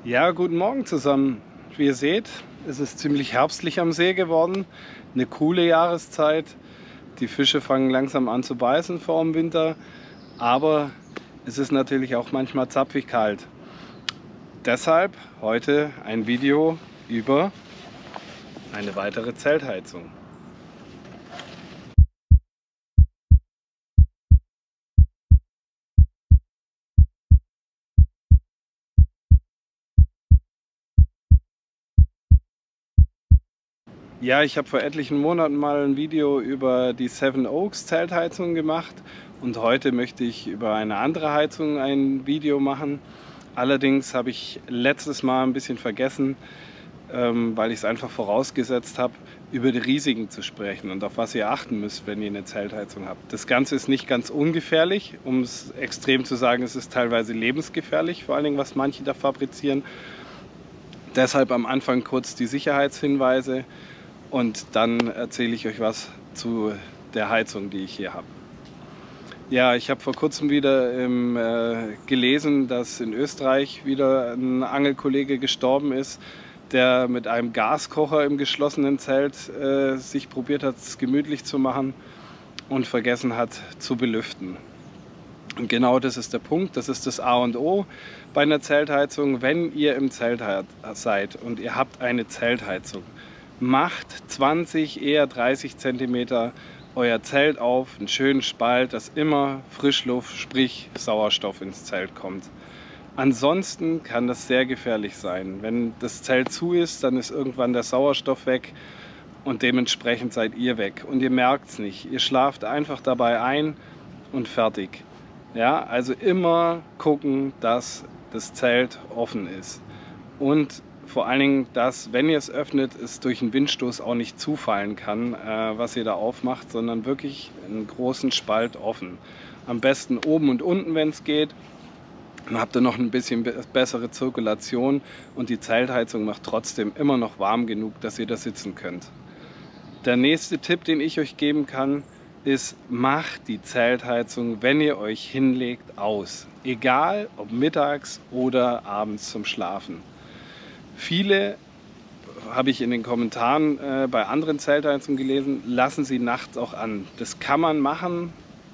Ja, guten Morgen zusammen. Wie ihr seht, ist es ziemlich herbstlich am See geworden. Eine coole Jahreszeit. Die Fische fangen langsam an zu beißen vor dem Winter. Aber es ist natürlich auch manchmal zapfig kalt. Deshalb heute ein Video über eine weitere Zeltheizung. Ja, ich habe vor etlichen Monaten mal ein Video über die Seven Oaks Zeltheizung gemacht und heute möchte ich über eine andere Heizung ein Video machen. Allerdings habe ich letztes Mal ein bisschen vergessen, weil ich es einfach vorausgesetzt habe, über die Risiken zu sprechen und auf was ihr achten müsst, wenn ihr eine Zeltheizung habt. Das Ganze ist nicht ganz ungefährlich, um es extrem zu sagen, es ist teilweise lebensgefährlich, vor allen Dingen was manche da fabrizieren. Deshalb am Anfang kurz die Sicherheitshinweise. Und dann erzähle ich euch was zu der Heizung, die ich hier habe. Ja, ich habe vor kurzem wieder gelesen, dass in Österreich wieder ein Angelkollege gestorben ist, der mit einem Gaskocher im geschlossenen Zelt sich probiert hat, es gemütlich zu machen und vergessen hat zu belüften. Und genau das ist der Punkt, das ist das A und O bei einer Zeltheizung. Wenn ihr im Zelt seid und ihr habt eine Zeltheizung, macht 20, eher 30 cm euer Zelt auf, einen schönen Spalt, dass immer Frischluft, sprich Sauerstoff ins Zelt kommt. Ansonsten kann das sehr gefährlich sein. Wenn das Zelt zu ist, dann ist irgendwann der Sauerstoff weg und dementsprechend seid ihr weg. Und ihr merkt es nicht. Ihr schlaft einfach dabei ein und fertig. Ja, also immer gucken, dass das Zelt offen ist. Und vor allen Dingen, dass, wenn ihr es öffnet, es durch einen Windstoß auch nicht zufallen kann, was ihr da aufmacht, sondern wirklich einen großen Spalt offen. Am besten oben und unten, wenn es geht. Dann habt ihr noch ein bisschen bessere Zirkulation und die Zeltheizung macht trotzdem immer noch warm genug, dass ihr da sitzen könnt. Der nächste Tipp, den ich euch geben kann, ist, macht die Zeltheizung, wenn ihr euch hinlegt, aus. Egal ob mittags oder abends zum Schlafen. Viele, habe ich in den Kommentaren bei anderen Zeltheizungen gelesen, lassen sie nachts auch an. Das kann man machen.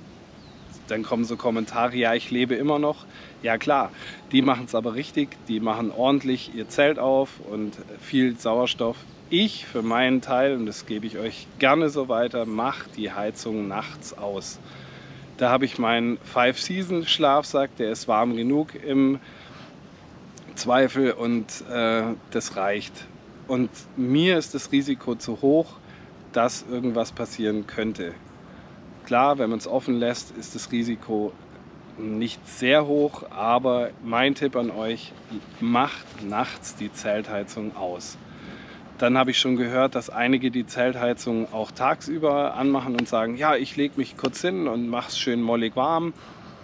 Dann kommen so Kommentare, ja, ich lebe immer noch. Ja klar, die machen es aber richtig. Die machen ordentlich ihr Zelt auf und viel Sauerstoff. Ich für meinen Teil, und das gebe ich euch gerne so weiter, mache die Heizung nachts aus. Da habe ich meinen 5-Season-Schlafsack, der ist warm genug im Zweifel und das reicht. Und mir ist das Risiko zu hoch, dass irgendwas passieren könnte. Klar, wenn man es offen lässt, ist das Risiko nicht sehr hoch, aber mein Tipp an euch, macht nachts die Zeltheizung aus. Dann habe ich schon gehört, dass einige die Zeltheizung auch tagsüber anmachen und sagen, ja, ich lege mich kurz hin und mache es schön mollig warm.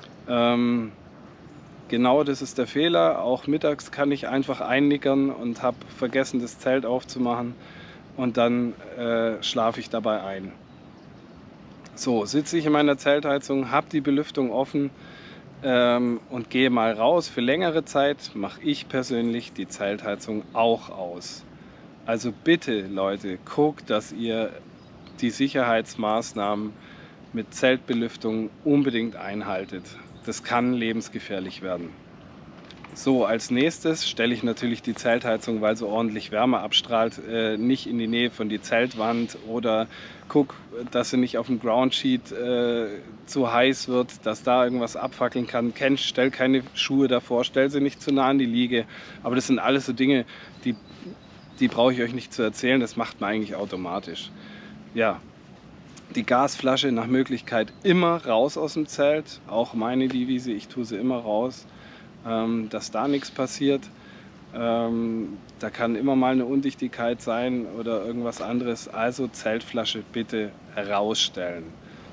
Genau das ist der Fehler. Auch mittags kann ich einfach einnickern und habe vergessen, das Zelt aufzumachen und dann schlafe ich dabei ein. So, sitze ich in meiner Zeltheizung, habe die Belüftung offen und gehe mal raus. Für längere Zeit mache ich persönlich die Zeltheizung auch aus. Also bitte, Leute, guckt, dass ihr die Sicherheitsmaßnahmen mit Zeltbelüftung unbedingt einhaltet. Das kann lebensgefährlich werden. So, als nächstes stelle ich natürlich die Zeltheizung, weil sie ordentlich Wärme abstrahlt, nicht in die Nähe von die Zeltwand oder guck, dass sie nicht auf dem Groundsheet zu heiß wird, dass da irgendwas abfackeln kann. Stell keine Schuhe davor, stell sie nicht zu nah an die Liege. Aber das sind alles so Dinge, die brauche ich euch nicht zu erzählen, das macht man eigentlich automatisch. Ja. Die Gasflasche nach Möglichkeit immer raus aus dem Zelt, auch meine Devise, ich tue sie immer raus, dass da nichts passiert. Da kann immer mal eine Undichtigkeit sein oder irgendwas anderes, also Zeltflasche bitte rausstellen.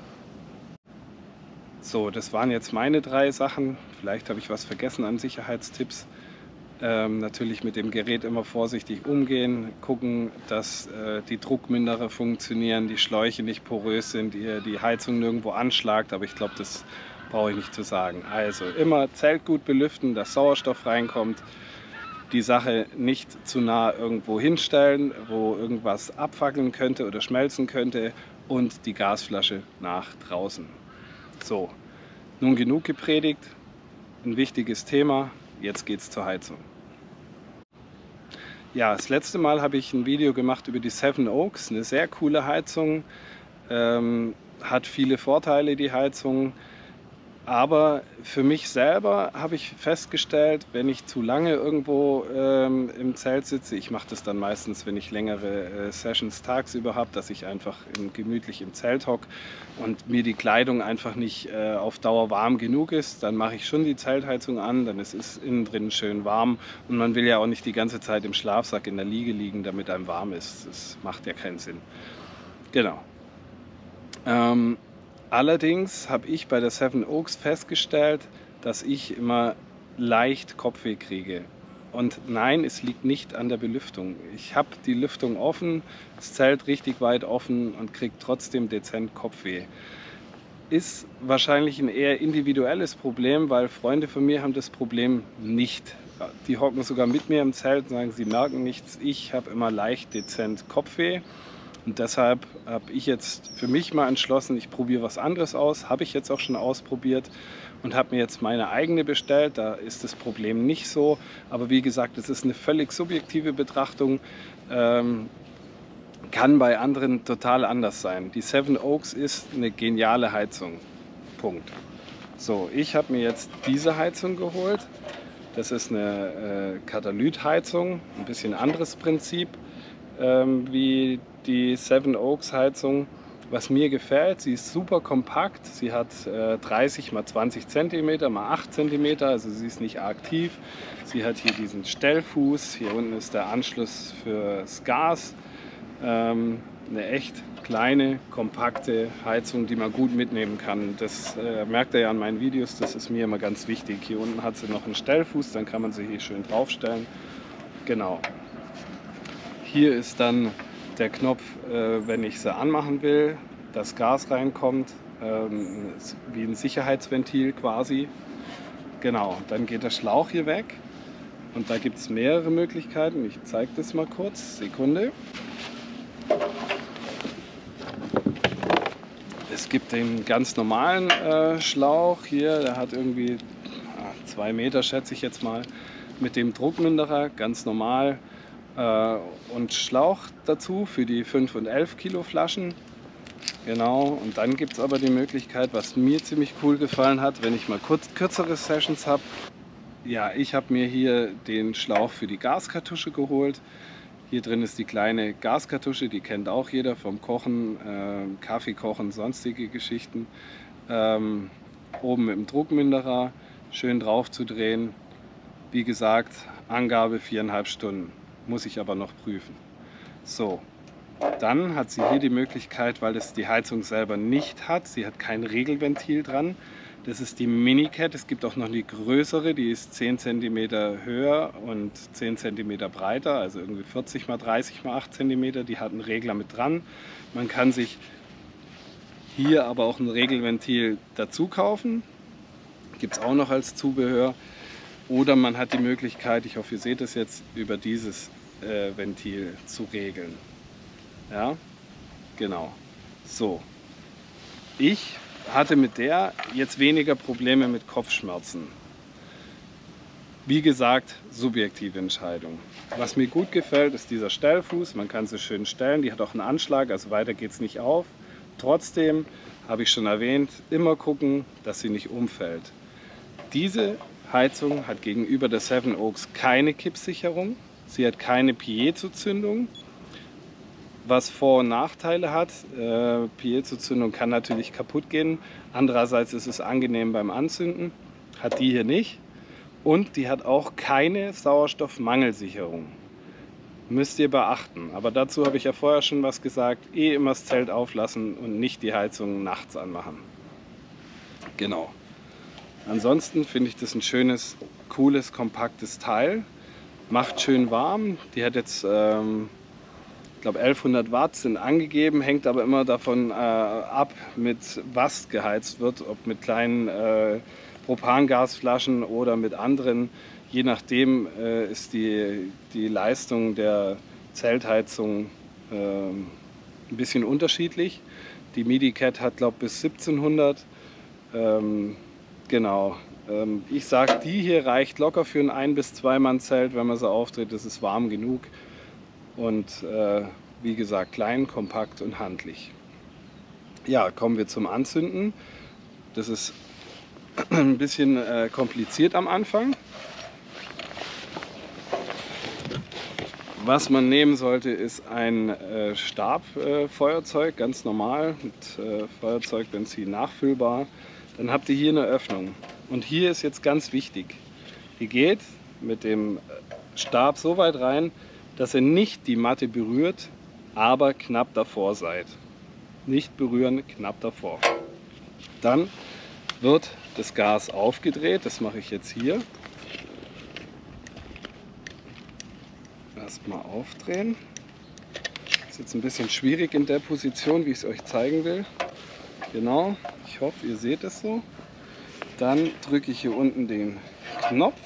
So, das waren jetzt meine 3 Sachen, vielleicht habe ich was vergessen an Sicherheitstipps. Natürlich mit dem Gerät immer vorsichtig umgehen, gucken, dass die Druckminderer funktionieren, die Schläuche nicht porös sind, ihr die Heizung nirgendwo anschlagt, aber ich glaube, das brauche ich nicht zu sagen. Also immer Zelt gut belüften, dass Sauerstoff reinkommt die Sache nicht zu nah irgendwo hinstellen, wo irgendwas abfackeln könnte oder schmelzen könnte, und die Gasflasche nach draußen. So, nun genug gepredigt, ein wichtiges Thema, jetzt geht's zur Heizung. Ja, das letzte Mal habe ich ein Video gemacht über die Seven Oaks, eine sehr coole Heizung, hat viele Vorteile, die Heizung. Aber für mich selber habe ich festgestellt, wenn ich zu lange irgendwo im Zelt sitze, ich mache das dann meistens, wenn ich längere Sessions tagsüber habe, dass ich einfach gemütlich im Zelt hocke und mir die Kleidung einfach nicht auf Dauer warm genug ist, dann mache ich schon die Zeltheizung an, dann ist es innen drin schön warm und man will ja auch nicht die ganze Zeit im Schlafsack in der Liege liegen, damit einem warm ist. Das macht ja keinen Sinn. Genau. Allerdings habe ich bei der Seven Oaks festgestellt, dass ich immer leicht Kopfweh kriege. Und nein, es liegt nicht an der Belüftung. Ich habe die Lüftung offen, das Zelt richtig weit offen und kriege trotzdem dezent Kopfweh. Ist wahrscheinlich ein eher individuelles Problem, weil Freunde von mir haben das Problem nicht. Die hocken sogar mit mir im Zelt und sagen, sie merken nichts. Ich habe immer leicht dezent Kopfweh. Und deshalb habe ich jetzt für mich mal entschlossen, ich probiere was anderes aus. Habe ich jetzt auch schon ausprobiert und habe mir jetzt meine eigene bestellt. Da ist das Problem nicht so. Aber wie gesagt, es ist eine völlig subjektive Betrachtung. Kann bei anderen total anders sein. Die Seven Oaks ist eine geniale Heizung. Punkt. So, ich habe mir jetzt diese Heizung geholt. Das ist eine Katalyt-Heizung, ein bisschen anderes Prinzip wie die Seven Oaks Heizung. Was mir gefällt, sie ist super kompakt, sie hat 30 x 20 cm x 8 cm, also sie ist nicht arg tief. Sie hat hier diesen Stellfuß, hier unten ist der Anschluss fürs Gas. Eine echt kleine, kompakte Heizung, die man gut mitnehmen kann. Das merkt ihr ja an meinen Videos, das ist mir immer ganz wichtig. Hier unten hat sie noch einen Stellfuß, dann kann man sie hier schön draufstellen. Genau. Hier ist dann der Knopf, wenn ich sie anmachen will, das Gas reinkommt, wie ein Sicherheitsventil quasi. Genau, dann geht der Schlauch hier weg und da gibt es mehrere Möglichkeiten. Ich zeige das mal kurz, Sekunde. Es gibt den ganz normalen Schlauch hier, der hat irgendwie 2 Meter, schätze ich jetzt mal, mit dem Druckminderer, ganz normal. Und Schlauch dazu für die 5 und 11 Kilo Flaschen. Genau, und dann gibt es aber die Möglichkeit, was mir ziemlich cool gefallen hat, wenn ich mal kürzere Sessions habe. Ja, ich habe mir hier den Schlauch für die Gaskartusche geholt. Hier drin ist die kleine Gaskartusche, die kennt auch jeder vom Kochen, Kaffee kochen, sonstige Geschichten. Oben mit dem Druckminderer, schön drauf zu drehen. Wie gesagt, Angabe 4,5 Stunden. Muss ich aber noch prüfen. So, dann hat sie hier die Möglichkeit, weil es die Heizung selber nicht hat, sie hat kein Regelventil dran. Das ist die Mini-Cat, es gibt auch noch eine größere, die ist 10 cm höher und 10 cm breiter, also irgendwie 40 x 30 x 8 cm, die hat einen Regler mit dran. Man kann sich hier aber auch ein Regelventil dazu kaufen, gibt es auch noch als Zubehör. Oder man hat die Möglichkeit, ich hoffe, ihr seht es jetzt, über dieses Ventil zu regeln. Ja, genau. So. Ich hatte mit der jetzt weniger Probleme mit Kopfschmerzen. Wie gesagt, subjektive Entscheidung. Was mir gut gefällt, ist dieser Stellfuß. Man kann sie schön stellen. Die hat auch einen Anschlag, also weiter geht es nicht auf. Trotzdem, habe ich schon erwähnt, immer gucken, dass sie nicht umfällt. Diese Heizung hat gegenüber der Seven Oaks keine Kippsicherung. Sie hat keine Piezo-Zündung, was Vor- und Nachteile hat. Piezo-Zündung kann natürlich kaputt gehen. Andererseits ist es angenehm beim Anzünden. Hat die hier nicht. Und die hat auch keine Sauerstoffmangelsicherung. Müsst ihr beachten. Aber dazu habe ich ja vorher schon was gesagt. Immer das Zelt auflassen und nicht die Heizung nachts anmachen. Genau. Ansonsten finde ich das ein schönes, cooles, kompaktes Teil. Macht schön warm. Die hat jetzt, ich glaube 1100 Watt sind angegeben, hängt aber immer davon ab, mit was geheizt wird, ob mit kleinen Propangasflaschen oder mit anderen. Je nachdem ist die Leistung der Zeltheizung ein bisschen unterschiedlich. Die Midi-Cat hat, glaube ich, bis 1700. Genau. Ich sage, die hier reicht locker für ein 1- bis 2-Mann-Zelt, wenn man sie auftritt. Das ist warm genug und wie gesagt, klein, kompakt und handlich. Ja, kommen wir zum Anzünden. Das ist ein bisschen kompliziert am Anfang. Was man nehmen sollte, ist ein Stabfeuerzeug, ganz normal, mit Feuerzeugbenzin nachfüllbar. Dann habt ihr hier eine Öffnung. Und hier ist jetzt ganz wichtig, ihr geht mit dem Stab so weit rein, dass ihr nicht die Matte berührt, aber knapp davor seid. Nicht berühren, knapp davor. Dann wird das Gas aufgedreht, das mache ich jetzt hier. Erstmal aufdrehen. Das ist jetzt ein bisschen schwierig in der Position, wie ich es euch zeigen will. Genau, ich hoffe, ihr seht es so. Dann drücke ich hier unten den Knopf.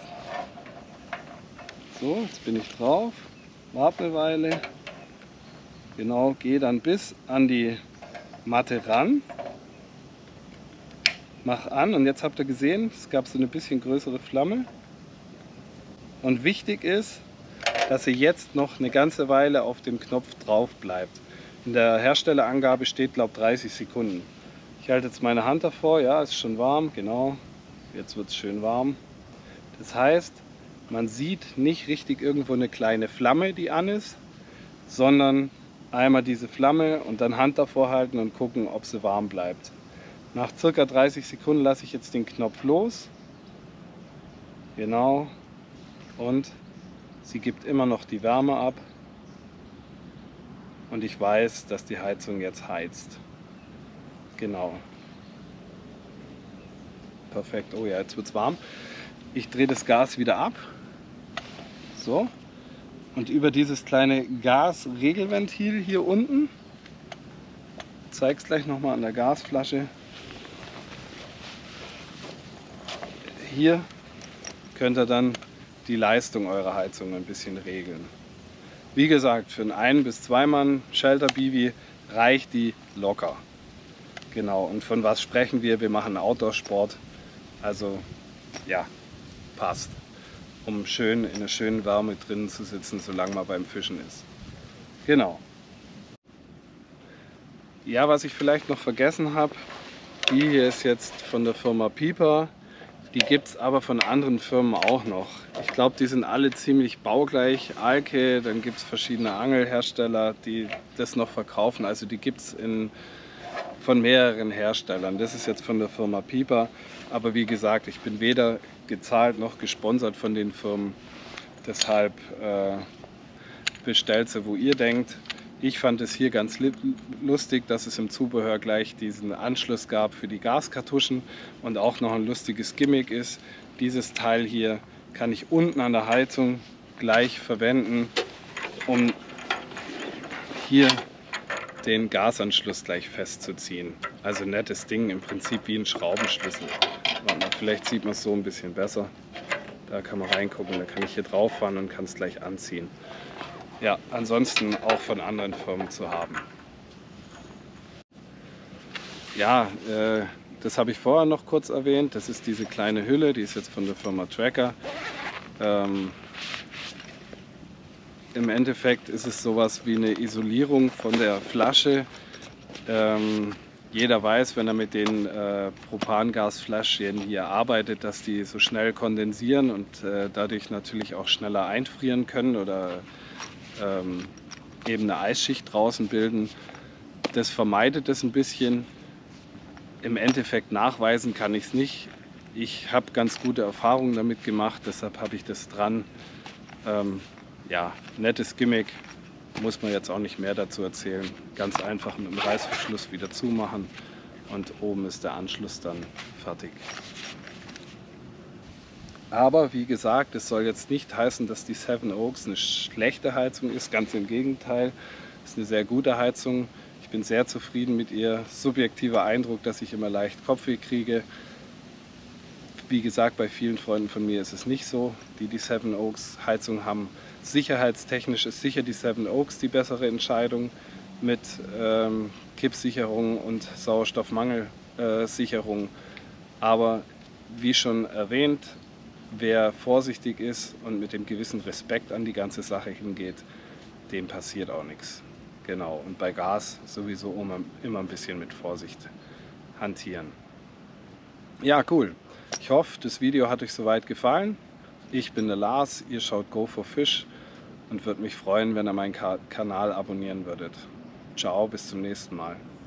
So, jetzt bin ich drauf. Warte eine Weile. Genau, gehe dann bis an die Matte ran. Mach an und jetzt habt ihr gesehen, es gab so eine bisschen größere Flamme. Und wichtig ist, dass ihr jetzt noch eine ganze Weile auf dem Knopf drauf bleibt. In der Herstellerangabe steht, glaube ich, 30 Sekunden. Ich halte jetzt meine Hand davor, ja, ist schon warm, genau. Jetzt wird es schön warm. Das heißt, man sieht nicht richtig irgendwo eine kleine Flamme, die an ist, sondern einmal diese Flamme und dann Hand davor halten und gucken, ob sie warm bleibt. Nach circa 30 Sekunden lasse ich jetzt den Knopf los. Genau. Und sie gibt immer noch die Wärme ab. Und ich weiß, dass die Heizung jetzt heizt. Genau. Perfekt. Oh ja, jetzt wird es warm. Ich drehe das Gas wieder ab. So. Und über dieses kleine Gasregelventil hier unten, ich zeige es gleich nochmal an der Gasflasche. Hier könnt ihr dann die Leistung eurer Heizung ein bisschen regeln. Wie gesagt, für einen 1- bis 2-Mann Shelter Bivi reicht die locker. Genau, und von was sprechen wir? Wir machen Outdoor-Sport. Also ja, passt. Um schön in einer schönen Wärme drinnen zu sitzen, solange man beim Fischen ist. Genau. Ja, was ich vielleicht noch vergessen habe, die hier ist jetzt von der Firma Pieper. Die gibt es aber von anderen Firmen auch noch. Ich glaube, die sind alle ziemlich baugleich. Alke, dann gibt es verschiedene Angelhersteller, die das noch verkaufen. Also die gibt es von mehreren Herstellern. Das ist jetzt von der Firma Pieper. Aber wie gesagt, ich bin weder gezahlt noch gesponsert von den Firmen. Deshalb bestellt sie, wo ihr denkt. Ich fand es hier ganz lustig, dass es im Zubehör gleich diesen Anschluss gab für die Gaskartuschen und auch noch ein lustiges Gimmick ist. Dieses Teil hier kann ich unten an der Heizung gleich verwenden, um hier den Gasanschluss gleich festzuziehen. Also nettes Ding, im Prinzip wie ein Schraubenschlüssel. Vielleicht sieht man es so ein bisschen besser. Da kann man reingucken, da kann ich hier drauf fahren und kann es gleich anziehen. Ja, ansonsten auch von anderen Firmen zu haben. Ja, das habe ich vorher noch kurz erwähnt. Das ist diese kleine Hülle, die ist jetzt von der Firma Tracker. Im Endeffekt ist es sowas wie eine Isolierung von der Flasche. Jeder weiß, wenn er mit den Propangasfläschchen hier arbeitet, dass die so schnell kondensieren und dadurch natürlich auch schneller einfrieren können oder eben eine Eisschicht draußen bilden. Das vermeidet es ein bisschen. Im Endeffekt nachweisen kann ich es nicht. Ich habe ganz gute Erfahrungen damit gemacht, deshalb habe ich das dran. Ja, nettes Gimmick, muss man jetzt auch nicht mehr dazu erzählen. Ganz einfach mit dem Reißverschluss wieder zumachen und oben ist der Anschluss dann fertig. Aber wie gesagt, es soll jetzt nicht heißen, dass die Seven Oaks eine schlechte Heizung ist. Ganz im Gegenteil, es ist eine sehr gute Heizung. Ich bin sehr zufrieden mit ihr. Subjektiver Eindruck, dass ich immer leicht Kopfweh kriege. Wie gesagt, bei vielen Freunden von mir ist es nicht so, die die Seven Oaks Heizung haben. Sicherheitstechnisch ist sicher die Seven Oaks die bessere Entscheidung mit Kippsicherung und Sauerstoffmangelsicherung. Aber wie schon erwähnt, wer vorsichtig ist und mit dem gewissen Respekt an die ganze Sache hingeht, dem passiert auch nichts. Genau, und bei Gas sowieso immer ein bisschen mit Vorsicht hantieren. Ja, cool. Ich hoffe, das Video hat euch soweit gefallen. Ich bin der Lars, ihr schaut Go4Fish und würde mich freuen, wenn ihr meinen Kanal abonnieren würdet. Ciao, bis zum nächsten Mal.